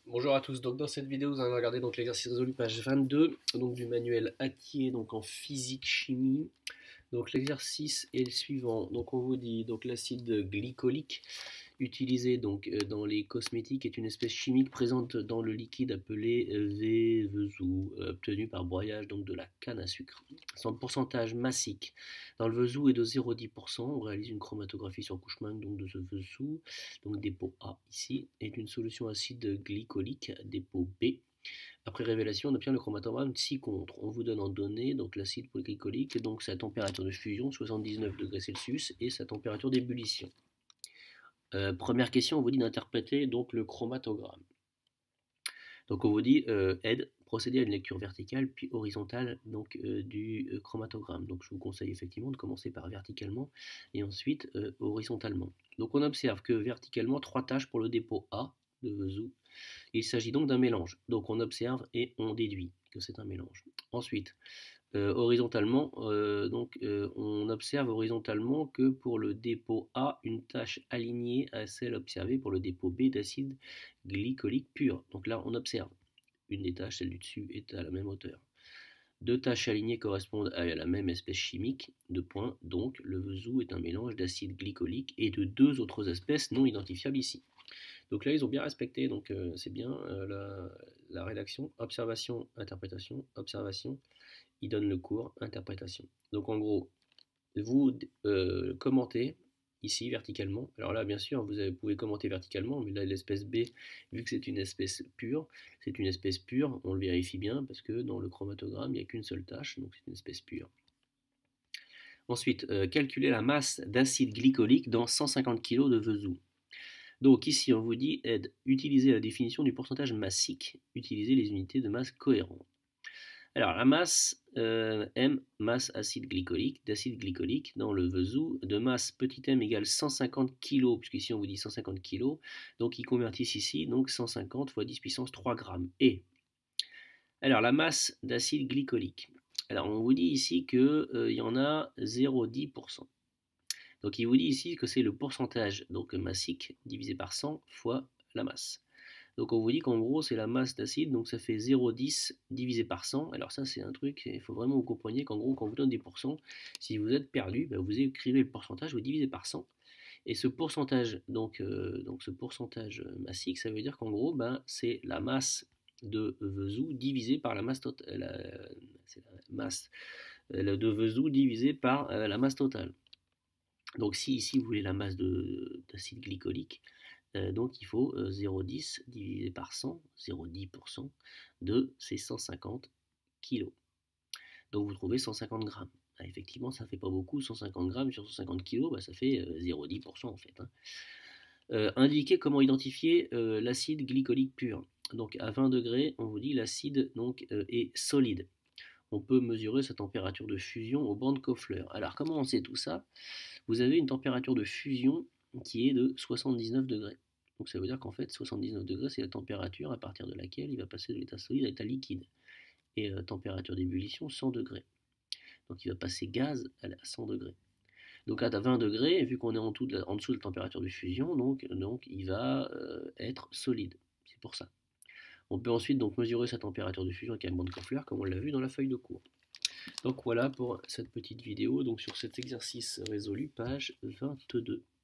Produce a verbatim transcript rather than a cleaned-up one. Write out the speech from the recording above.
Bonjour à tous, donc dans cette vidéo vous allez regarder donc l'exercice résolu page vingt-deux donc du manuel Hatier donc en physique chimie. Donc l'exercice est le suivant, donc on vous dit donc l'acide glycolique utilisé donc euh, dans les cosmétiques est une espèce chimique présente dans le liquide appelé euh, V-vezou, euh, obtenu par broyage donc de la canne à sucre. Son pourcentage massique dans le vezou est de zéro virgule dix pour cent. On réalise une chromatographie sur couche-manque donc de ce vezou, donc dépôt A ici, est une solution acide glycolique, dépôt B. Après révélation, on obtient le chromatogramme ci-contre. On vous donne en données donc l'acide polyglycolique, donc sa température de fusion, soixante-dix-neuf degrés Celsius, et sa température d'ébullition. Euh, première question, on vous dit d'interpréter donc le chromatogramme. Donc on vous dit euh, aide, procéder à une lecture verticale puis horizontale donc euh, du euh, chromatogramme. Donc je vous conseille effectivement de commencer par verticalement et ensuite euh, horizontalement. Donc on observe que verticalement trois tâches pour le dépôt A de Vezou. Il s'agit donc d'un mélange. Donc on observe et on déduit que c'est un mélange. Ensuite, euh, horizontalement, euh, donc, euh, on observe horizontalement que pour le dépôt A, une tâche alignée à celle observée pour le dépôt B d'acide glycolique pur. Donc là, on observe une des tâches, celle du dessus, est à la même hauteur. Deux tâches alignées correspondent à la même espèce chimique, deux points, donc le vezou est un mélange d'acide glycolique et de deux autres espèces non identifiables ici. Donc là, ils ont bien respecté, donc euh, c'est bien euh, la, la rédaction, observation, interprétation, observation, ils donnent le cours, interprétation. Donc en gros, vous euh, commentez ici verticalement. Alors là, bien sûr, vous avez, pouvez commenter verticalement, mais là, l'espèce B, vu que c'est une espèce pure, c'est une espèce pure, on le vérifie bien, parce que dans le chromatogramme, il n'y a qu'une seule tâche, donc c'est une espèce pure. Ensuite, euh, calculer la masse d'acide glycolique dans cent cinquante kilos de vezou. Donc ici, on vous dit, aide, utiliser la définition du pourcentage massique, utiliser les unités de masse cohérentes. Alors la masse, euh, M, masse acide glycolique, d'acide glycolique dans le vezou, de masse petit m égale cent cinquante kilos, puisqu'ici on vous dit cent cinquante kilos, donc ils convertissent ici, donc cent cinquante fois dix puissance trois grammes. Et, alors la masse d'acide glycolique, alors on vous dit ici qu'il euh, y en a zéro virgule dix pour cent. Donc il vous dit ici que c'est le pourcentage donc massique divisé par cent fois la masse. Donc on vous dit qu'en gros c'est la masse d'acide, donc ça fait zéro virgule dix divisé par cent. Alors ça c'est un truc, il faut vraiment que vous compreniez qu'en gros quand on vous donne des pourcents, si vous êtes perdu, ben vous écrivez le pourcentage, vous divisez par cent. Et ce pourcentage, donc, euh, donc ce pourcentage massique, ça veut dire qu'en gros ben, c'est la masse de vezou divisé par la masse totale. La, c'est la masse de vezou divisé par euh, la masse totale. Donc si ici vous voulez la masse d'acide glycolique, euh, donc il faut euh, zéro virgule dix divisé par cent, zéro virgule dix pour cent de ces cent cinquante kilos. Donc vous trouvez cent cinquante grammes. Ah, effectivement, ça ne fait pas beaucoup, cent cinquante grammes sur cent cinquante kilos, bah, ça fait euh, zéro virgule dix pour cent en fait. Hein. Euh, indiquer comment identifier euh, l'acide glycolique pur. Donc à vingt degrés, on vous dit l'acide donc euh, est solide. On peut mesurer sa température de fusion au banc de Koffler. Alors comment on sait tout ça? Vous avez une température de fusion qui est de soixante-dix-neuf degrés. Donc ça veut dire qu'en fait soixante-dix-neuf degrés c'est la température à partir de laquelle il va passer de l'état solide à l'état liquide. Et euh, température d'ébullition cent degrés. Donc il va passer gaz à cent degrés. Donc à vingt degrés, vu qu'on est en, de la, en dessous de la température de fusion, donc, donc il va euh, être solide. C'est pour ça. On peut ensuite donc mesurer sa température de fusion avec un banc de Koffler comme on l'a vu dans la feuille de cours. Donc voilà pour cette petite vidéo donc sur cet exercice résolu, page vingt-deux.